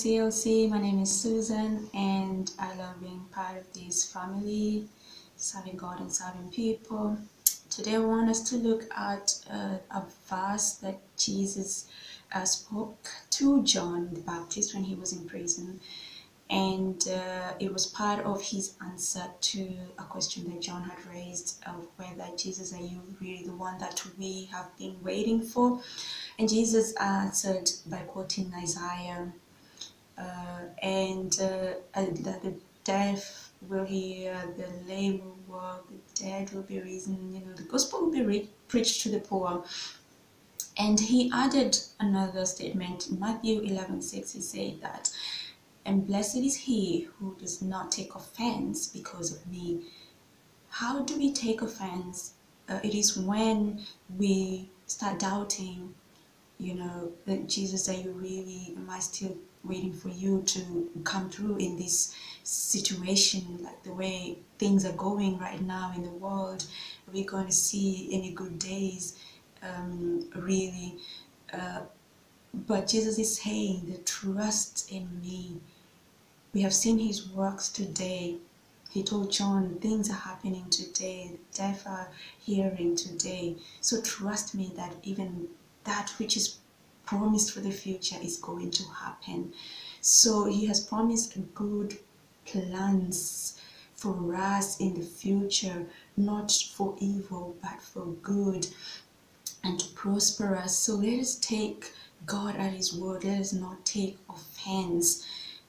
CLC. My name is Susan, and I love being part of this family, serving God and serving people. Today, I want us to look at a verse that Jesus spoke to John the Baptist when he was in prison, and it was part of his answer to a question that John had raised of whether Jesus, are you really the one that we have been waiting for? And Jesus answered by quoting Isaiah, that the deaf will hear, the lame will walk, the dead will be risen, the gospel will be preached to the poor. And he added another statement in Matthew 11:6. He said that, and blessed is he who does not take offense because of me. How do we take offense? It is when we start doubting, that Jesus, are you really, am I still waiting for you to come through in this situation, like the way things are going right now in the world? Are we going to see any good days, really? But Jesus is saying that trust in me. We have seen his works today. He told John, things are happening today, the deaf are hearing today. So trust me that even that which is promised for the future is going to happen. So he has promised good plans for us in the future, not for evil, but for good, and to prosper us. So let us take God at his word. Let us not take offense.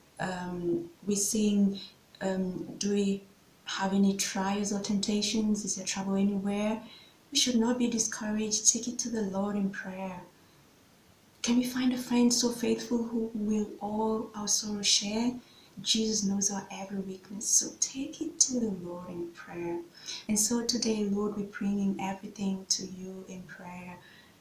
We sing, do we have any trials or temptations? Is there trouble anywhere? We should not be discouraged. Take it to the Lord in prayer. Can we find a friend so faithful who will all our sorrow share? Jesus knows our every weakness, so take it to the Lord in prayer. And so today, Lord, we're bringing everything to you in prayer.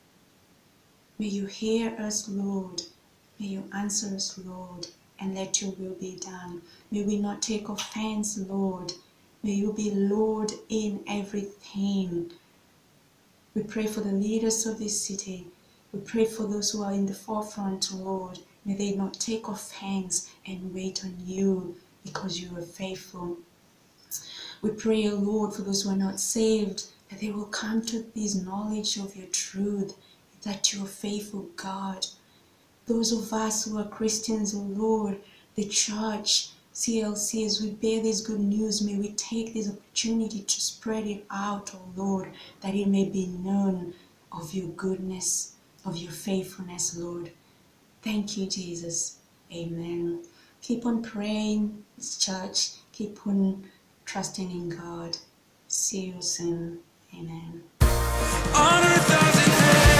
May you hear us, Lord. May you answer us, Lord, and let your will be done. May we not take offense, Lord. May you be Lord in everything. We pray for the leaders of this city. We pray for those who are in the forefront, Lord. May they not take offense and wait on you, because you are faithful. We pray, O Lord, for those who are not saved, that they will come to this knowledge of your truth, that you are faithful, God. Those of us who are Christians, O Lord, the church, CLC, as we bear this good news, may we take this opportunity to spread it out, O Lord, that it may be known of your goodness, of your faithfulness, Lord. Thank you, Jesus. Amen. Keep on praying, church. Keep on trusting in God. See you soon. Amen.